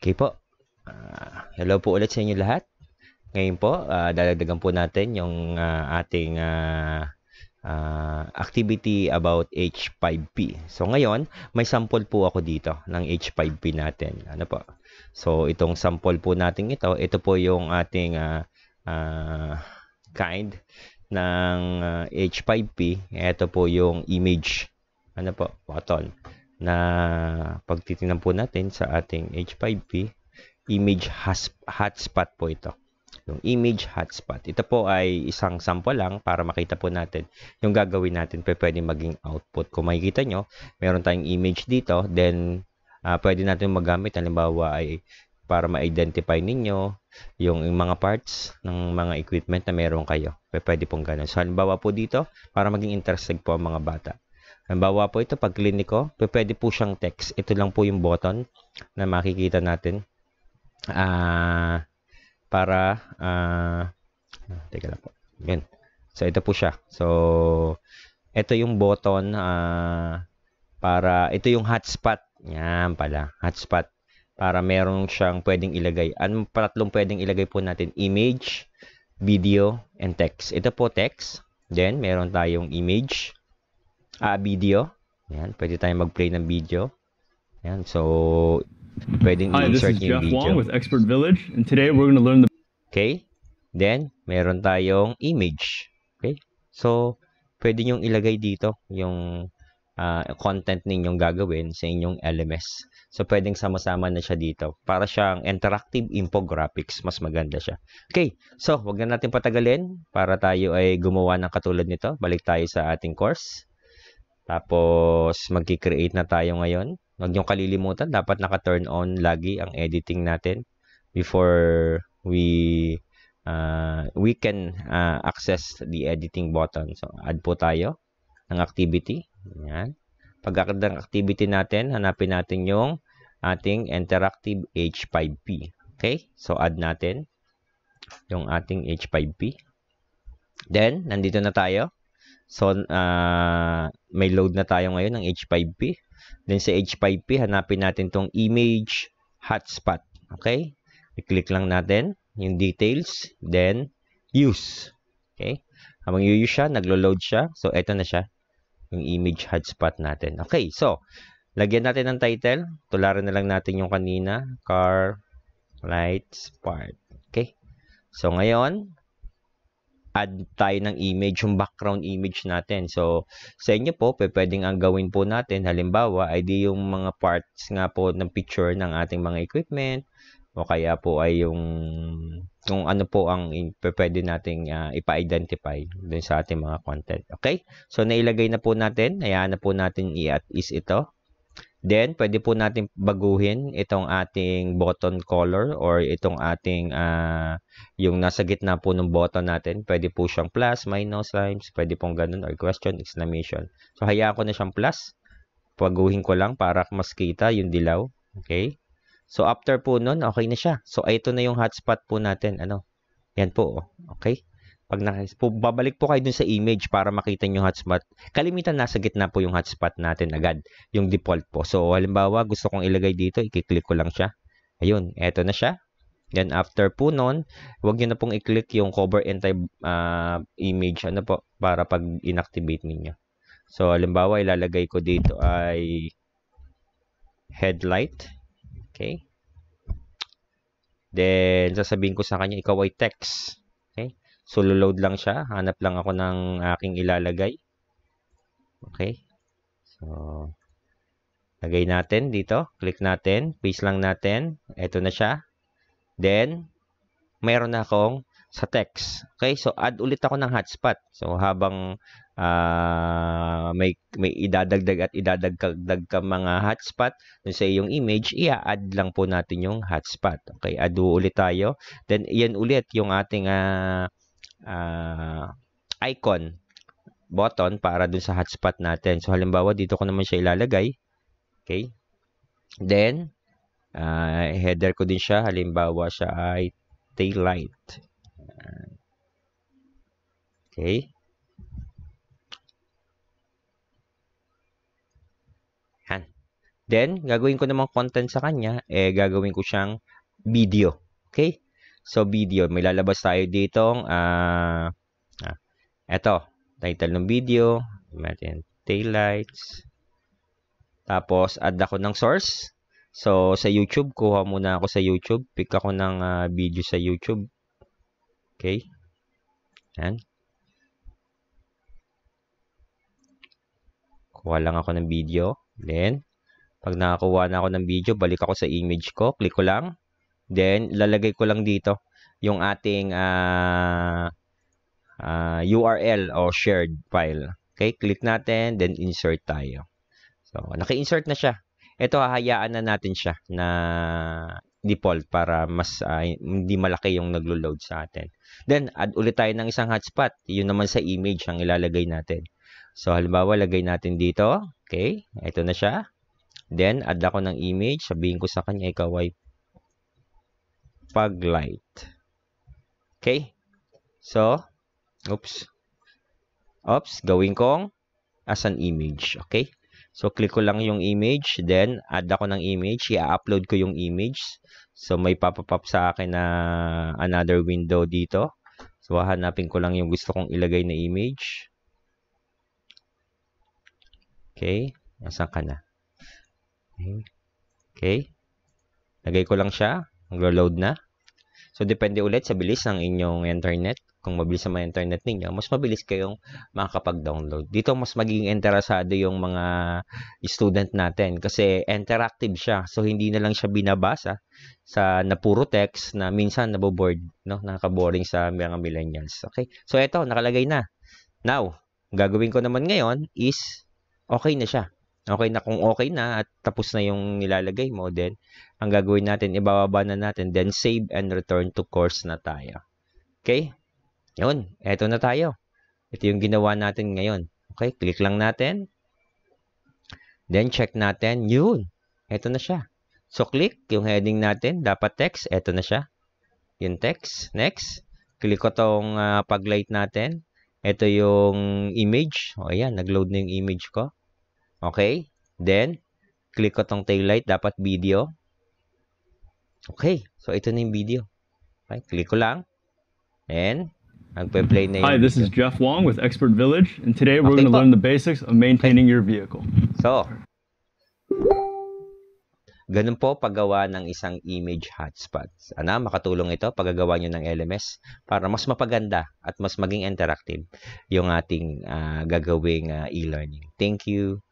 Okay po. Hello po ulit sa inyo lahat. Ngayon po, dadagdagan po natin yung ating activity about h5p. So ngayon, may sample po ako dito ng h5p natin. Ano po? So itong sample po natin ito po yung ating kind ng h5p. Ito po yung image. Ano po? Button. Na pag titingnan po natin sa ating h5p, image hotspot po ito. Yung image hotspot. Ito po ay isang sample lang para makita po natin yung gagawin natin pwede maging output. Kung makikita nyo, meron tayong image dito, then pwede natin magamit. Halimbawa ay para ma-identify ninyo yung mga parts ng mga equipment na meron kayo. Pwede pong ganun. So halimbawa po dito, para maging interested po ang mga bata. Halimbawa po ito, pag clinic ko, pwede po siyang text. Ito lang po yung button na makikita natin. Teka lang po. Yan. So, ito po siya. So, ito yung button ito yung hotspot. Yan pala. Hotspot. Para meron siyang pwedeng ilagay. Anong tatlong pwedeng ilagay po natin? Image, video, and text. Ito po text. Then, meron tayong image. Video. Yan. Pwede tayong mag-play ng video. Yan. So, pwedeng i-insert yung video. Hi, this is Jeff Wong with Expert Village, and today we're going to learn the... Okay? Then, meron tayong image. Okay? So, pwede nyong ilagay dito yung content ninyong gagawin sa inyong LMS. So, pwedeng sama-sama na siya dito. Para siyang interactive infographics. Mas maganda siya. Okay. So, wag na natin patagalin para tayo ay gumawa ng katulad nito. Balik tayo sa ating course. Tapos, magki-create na tayo ngayon. Huwag niyong kalilimutan, dapat naka-turn on lagi ang editing natin before we can access the editing button. So, add po tayo ng activity. Yan. Pag-add ng activity natin, hanapin natin yung ating interactive h5p. Okay? So, add natin yung ating h5p. Then, nandito na tayo. So, may load na tayo ngayon ng h5p. Then, sa h5p, hanapin natin tong image hotspot. Okay? I-click lang natin yung details. Then, use. Okay? Habang i-use siya, naglo-load siya. So, eto na siya. Yung image hotspot natin. Okay. So, lagyan natin ng title. Tularan na lang natin yung kanina. Car, lights, part. Okay? So, ngayon, add tayo ng image, yung background image natin. So, sa inyo po, pwedeng ang gawin po natin, halimbawa, ay di yung mga parts nga po ng picture ng ating mga equipment, o kaya po ay yung kung ano po ang pwede nating ipa-identify dun sa ating mga content. Okay? So, nailagay na po natin. Hayaan na po natin i-at-is ito. Then, pwede po natin baguhin itong ating button color or itong ating yung nasa gitna po ng button natin. Pwede po siyang plus, minus, times, pwede pong ganun, or question, exclamation. So, hayaan ko na siyang plus. Baguhin ko lang para mas kita yung dilaw. Okay? So, after po nun, okay na siya. So, ito na yung hotspot po natin. Yan po. Okay? Pag babalik po kayo dun sa image para makita nyo yung hotspot, kalimitan nasa gitna po yung hotspot natin agad, yung default po. So, halimbawa, gusto kong ilagay dito, i-click ko lang siya. Ayun, eto na siya. Then, after po nun, huwag nyo na pong i-click yung cover entire image, para pag inactivate ninyo. So, halimbawa, ilalagay ko dito ay headlight. Okay. Then, sasabihin ko sa kanya, ikaw ay text. Okay. So, load lang siya. Hanap lang ako ng aking ilalagay. Okay. So, lagay natin dito. Click natin. Paste lang natin. Ito na siya. Then, mayroon na akong sa text. Okay. So, add ulit ako ng hotspot. So, habang may idadagdag at idadagdag ka mga hotspot dun sa iyong image, i-add lang po natin yung hotspot. Okay. Add ulit tayo. Then, yan ulit yung ating icon button para dun sa hotspot natin. So, halimbawa, dito ko naman siya ilalagay. Okay. Then, header ko din siya. Halimbawa, siya ay tail light. Okay. Yan. Then, gagawin ko namang content sa kanya, gagawin ko siyang video. Okay? So, video. May lalabas tayo ditong, eto, title ng video, natin, taillights. Tapos, add ako ng source. So, sa YouTube, kuha muna ako sa YouTube. Pick ako ng video sa YouTube. Okay? Yan. Kuha lang ako ng video. Then, pag nakakuha na ako ng video, balik ako sa image ko. Click ko lang. Then, lalagay ko lang dito yung ating URL o shared file. Okay, click natin, then insert tayo. So, naka-insert na siya. Ito, hahayaan na natin siya na default para mas hindi malaki yung naglo-load sa atin. Then, add ulit tayo ng isang hotspot. Yun naman sa image ang ilalagay natin. So, halimbawa, lagay natin dito. Okay, ito na siya. Then, add ako ng image. Sabihin ko sa kanya, ikaw ay paglight. Okay? So, oops, gawin kong as an image. Okay? So, click ko lang yung image. Then, add ako ng image. I-upload ko yung image. So, may pop-up sa akin na another window dito. So, hanapin ko lang yung gusto kong ilagay na image. Okay? Nasaan ka na? Okay. Lagay ko lang siya. Mag-load na. So, depende ulit sa bilis ng inyong internet. Kung mabilis ang mga internet ninyo, mas mabilis kayong makakapag-download. Dito, mas magiging interesado yung mga student natin kasi interactive siya. So, hindi na lang siya binabasa na puro text na minsan naboboard, no? Nakaka-boring sa mga millennials. Okay? So, ito, nakalagay na. Now, gagawin ko naman ngayon is okay na siya. Okay na, kung okay na at tapos na yung nilalagay mo, then ang gagawin natin, ibababa na natin, then save and return to course na tayo. Okay? Yun, eto na tayo. Ito yung ginawa natin ngayon. Okay, click lang natin. Then check natin, yun. Eto na siya. So click, yung heading natin, dapat text, eto na siya. Yung text, next. Click ko tong paglight natin. Ito yung image. O ayan, nag-load na yung image ko. Okay, then, click ko tong taillight, dapat video. Okay, so ito na yung video. Okay, click ko lang. And, magpe-play na yung Hi, this is Jeff Wong with Expert Village, and today we're going to learn the basics of maintaining your vehicle. So, ganun po paggawa ng isang image hotspot. Sana makatulong ito paggagawa nyo ng LMS para mas mapaganda at mas maging interactive yung ating gagawing e-learning. Thank you.